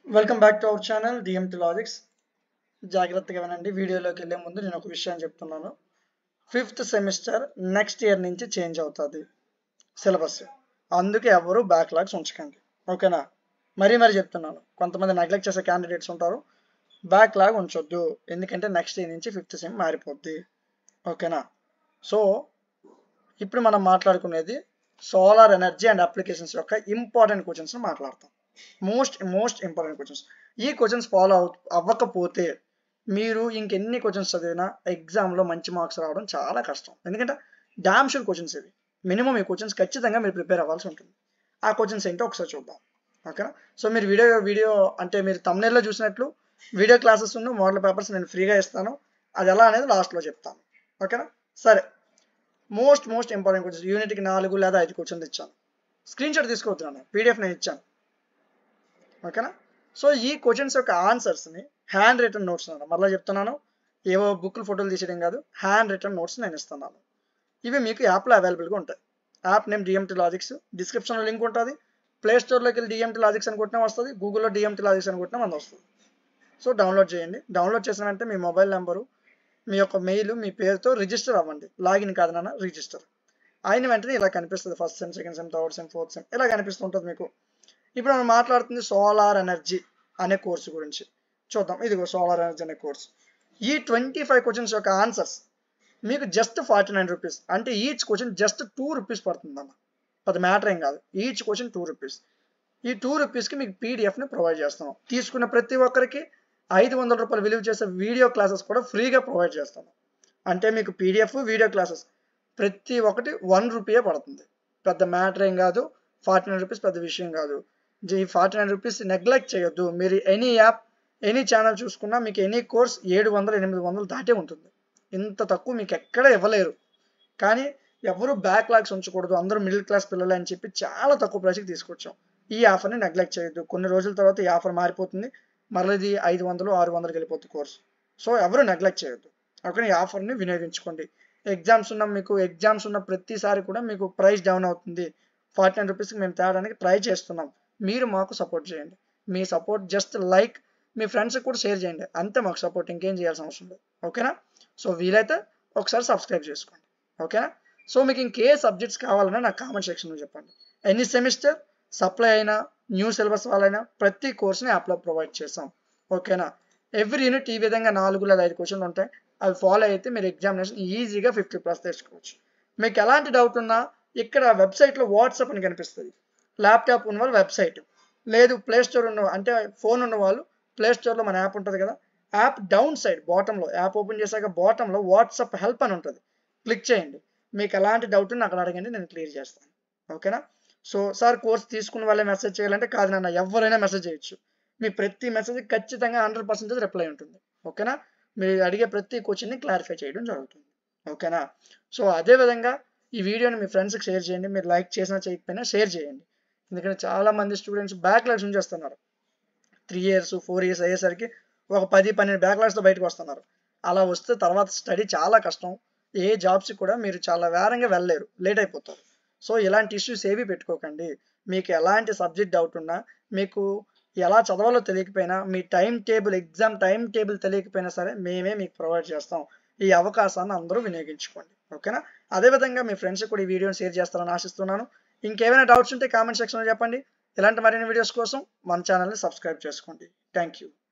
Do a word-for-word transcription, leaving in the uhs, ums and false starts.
Welcome back to our channel DMT Logics. జాగ్రత్తగా వినండి. వీడియోలోకి వెళ్ళే ముందు నేను ఒక విషయం చెప్తున్నాను. ఫిఫ్త్ సెమిస్టర్ నెక్స్ట్ ఇయర్ నుంచి చేంజ్ అవుతుంది సిలబస్. అందుకే ఎవరు బ్యాక్లాగ్స్ ఉంచకండి, ఓకేనా? మరీ మరీ చెప్తున్నాను. కొంతమంది నెగ్లెక్ట్ చేసే క్యాండిడేట్స్ ఉంటారు. బ్యాక్లాగ్ ఉంచొద్దు, ఎందుకంటే నెక్స్ట్ ఇయర్ నుంచి ఫిఫ్త్ సెమ్ మారిపోద్ది, ఓకేనా? సో ఇప్పుడు మనం మాట్లాడుకునేది సోలార్ ఎనర్జీ అండ్ అప్లికేషన్స్ యొక్క ఇంపార్టెంట్ క్వశ్చన్స్ మాట్లాడతాం. Most most important questions. ఈ క్వశ్చన్స్ ఫాలో అవ అవ్వకపోతే మీరు ఇంకెన్ని క్వశ్చన్స్ చదివినా ఎగ్జామ్లో మంచి మార్క్స్ రావడం చాలా కష్టం. ఎందుకంటే డామ్ షూర్ క్వశ్చన్స్ ఇవి. మినిమం ఈ క్వశ్చన్స్ ఖచ్చితంగా మీరు ప్రిపేర్ అవ్వాల్సి ఉంటుంది. ఆ క్వశ్చన్స్ ఏంటో ఒకసారి చూద్దాం, ఓకేనా? సో మీరు వీడియో వీడియో అంటే మీరు thumbnail లో చూసినట్లు వీడియో క్లాసెస్ ఉన్న మోడల్ పేపర్స్ నేను ఫ్రీగా ఇస్తాను. అది ఎలా అనేది లాస్ట్లో చెప్తాను, ఓకేనా? సరే, మోస్ట్ మోస్ట్ ఇంపార్టెంట్ క్వశ్చన్స్. యూనిట్కి నాలుగు లేదా ఐదు క్వశ్చన్స్ ఇచ్చాను. స్క్రీన్ షాట్ తీసుకొస్తున్నాను, పీడిఎఫ్ నేను ఇచ్చాను, ఓకేనా? సో ఈ క్వశ్చన్స్ యొక్క ఆన్సర్స్ని హ్యాండ్ రిటర్న్ నోట్స్ అన్న మళ్ళీ చెప్తున్నాను, ఏవో బుక్లు ఫోటోలు తీసేయడం కాదు, హ్యాండ్ రిటర్న్ నోట్స్ నేను ఇస్తున్నాను. ఇవి మీకు యాప్లో అవైలబుల్గా ఉంటాయి. యాప్ నేమ్ డిఎంటి లాజిక్స్, డిస్క్రిప్షన్లో లింక్ ఉంటుంది. ప్లే స్టోర్లోకి వెళ్ళి డిఎంటి లాజిక్స్ అని కొట్టినా వస్తుంది, గూగుల్లో డిఎంటి లాజిక్స్ అని కొట్టినా మన వస్తుంది. సో డౌన్లోడ్ చేయండి. డౌన్లోడ్ చేసిన వెంటనే మీ మొబైల్ నెంబరు, మీ యొక్క మెయిల్, మీ పేరుతో రిజిస్టర్ అవ్వండి. లాగిన్ కాదు నాన్న, రిజిస్టర్ అయిన వెంటనే ఇలా కనిపిస్తుంది. First sem, second sem, third sem, fourth sem ఇలా కనిపిస్తుంటుంది మీకు. ఇప్పుడు మనం మాట్లాడుతుంది సోలార్ ఎనర్జీ అనే కోర్సు గురించి చూద్దాం. ఇదిగో సోలార్ ఎనర్జీ అనే కోర్సు. ఈ ట్వంటీ ఫైవ్ క్వశ్చన్స్ యొక్క ఆన్సర్స్ మీకు జస్ట్ ఫార్టీ నైన్ రూపీస్ అంటే each question just two rupees పడుతుంది అన్న. అది మ్యాటర్ ఏం కాదు. Each question two rupees. ఈ టూ రూపీస్కి మీకు పీడిఎఫ్ని ప్రొవైడ్ చేస్తాం. తీసుకున్న ప్రతి ఒక్కరికి ఐదు వందల రూపాయలు విలువ చేసే వీడియో క్లాసెస్ కూడా ఫ్రీగా ప్రొవైడ్ చేస్తాను. అంటే మీకు పీడిఎఫ్, వీడియో క్లాసెస్ ప్రతి ఒక్కటి వన్ రూపీయే పడుతుంది. పెద్ద మ్యాటర్ ఏం కాదు. ఫార్టీ నైన్ రూపీస్ పెద్ద విషయం కాదు. ఈ ఫార్టీ నైన్ రూపీస్ నెగ్లెక్ట్ చేయొద్దు. మీరు ఎనీ యాప్, ఎనీ ఛానల్ చూసుకున్నా మీకు ఎనీ కోర్స్ ఏడు వందలు ఎనిమిది వందలు దాటే ఉంటుంది. ఇంత తక్కువ మీకు ఎక్కడ ఇవ్వలేరు. కానీ ఎవరు బ్యాక్లాగ్స్ ఉంచకూడదు, అందరూ మిడిల్ క్లాస్ పిల్లలు అని చెప్పి చాలా తక్కువ ప్రైస్కి తీసుకొచ్చాం. ఈ ఆఫర్ని నెగ్లెక్ట్ చేయొద్దు. కొన్ని రోజుల తర్వాత ఈ ఆఫర్ మారిపోతుంది, మరలది ఐదు వందలు ఆరు వందలకి వెళ్ళిపోతుంది కోర్సు. సో ఎవరు నెగ్లెక్ట్ చేయొద్దు, ఓకే? ఈ ఆఫర్ని వినియోగించుకోండి. ఎగ్జామ్స్ ఉన్న మీకు ఎగ్జామ్స్ ఉన్న ప్రతిసారి కూడా మీకు ప్రైస్ డౌన్ అవుతుంది. ఫార్టీ నైన్ రూపీస్కి మేము తేడానికి ట్రై చేస్తున్నాం. మీరు మాకు సపోర్ట్ చేయండి. మీ సపోర్ట్ జస్ట్ లైక్ మీ ఫ్రెండ్స్కి కూడా షేర్ చేయండి, అంతే మాకు సపోర్ట్. ఇంకేం చేయాల్సిన అవసరం లేదు, ఓకేనా? సో వీలైతే ఒకసారి సబ్స్క్రైబ్ చేసుకోండి, ఓకేనా? సో మీకు ఇంకే సబ్జెక్ట్స్ కావాలన్నా నాకు కామెంట్ సెక్షన్లో చెప్పండి. ఎనీ సెమిస్టర్ సప్లై అయినా, న్యూ సిలబస్ వాళ్ళైనా ప్రతి కోర్స్ని యాప్లో ప్రొవైడ్ చేస్తాం, ఓకేనా? ఎవ్రీ యూనిట్ ఈ విధంగా నాలుగు లేదా ఐదు క్వశ్చన్లు ఉంటాయి. అవి ఫాలో అయితే మీరు ఎగ్జామినేషన్ ఈజీగా ఫిఫ్టీ ప్లస్ తెచ్చుకోవచ్చు. మీకు ఎలాంటి డౌట్ ఉన్నా ఇక్కడ వెబ్సైట్లో వాట్సాప్ అని కనిపిస్తుంది. ల్యాప్టాప్ ఉన్న వాళ్ళు వెబ్సైట్, లేదు ప్లే స్టోర్ ఉన్న అంటే ఫోన్ ఉన్న వాళ్ళు ప్లే స్టోర్లో మన యాప్ ఉంటుంది కదా, యాప్ డౌన్ సైడ్ బాటంలో, యాప్ ఓపెన్ చేశాక బాటంలో వాట్సాప్ హెల్ప్ అని ఉంటుంది, క్లిక్ చేయండి. మీకు ఎలాంటి డౌట్ ఉన్నా అక్కడ అడగండి, నేను క్లియర్ చేస్తాను, ఓకేనా? సో సార్ కోర్స్ తీసుకున్న వాళ్ళే మెసేజ్ చేయాలంటే కాదు నాన్న, ఎవరైనా మెసేజ్ చేయొచ్చు. మీ ప్రతి మెసేజ్ ఖచ్చితంగా హండ్రెడ్ పర్సెంటేజ్ రిప్లై ఉంటుంది, ఓకేనా? మీరు అడిగే ప్రతి క్వశ్చన్ని క్లారిఫై చేయడం జరుగుతుంది, ఓకేనా? సో అదేవిధంగా ఈ వీడియోని మీ ఫ్రెండ్స్కి షేర్ చేయండి. మీరు లైక్ చేసినా చేయకపోయినా షేర్ చేయండి. ఎందుకంటే చాలామంది స్టూడెంట్స్ బ్యాక్లాగ్స్ ఉంచేస్తున్నారు. త్రీ ఇయర్స్ ఫోర్ ఇయర్స్ అయ్యేసరికి ఒక పది పన్నెండు బ్యాక్లాగ్స్తో బయటకు వస్తున్నారు. అలా వస్తే తర్వాత స్టడీ చాలా కష్టం. ఏ జాబ్స్కి కూడా మీరు చాలా వేరంగా వెళ్ళలేరు, లేట్ అయిపోతారు. సో ఇలాంటి ఇష్యూస్ ఏవి పెట్టుకోకండి. మీకు ఎలాంటి సబ్జెక్ట్ డౌట్ ఉన్నా, మీకు ఎలా చదవాలో తెలియకపోయినా, మీ time table exam time table తెలియకపోయినా సరే మేమే మీకు ప్రొవైడ్ చేస్తాం. ఈ అవకాశాన్ని అందరూ వినియోగించుకోండి, ఓకేనా? అదేవిధంగా మీ ఫ్రెండ్స్కి కూడా ఈ వీడియోని షేర్ చేస్తారని ఆశిస్తున్నాను. ఇంకేమైనా డౌట్స్ ఉంటే కామెంట్ సెక్షన్లో చెప్పండి. ఇలాంటి మరిన్ని వీడియోస్ కోసం మన ఛానల్ని సబ్స్క్రైబ్ చేసుకోండి. Thank you.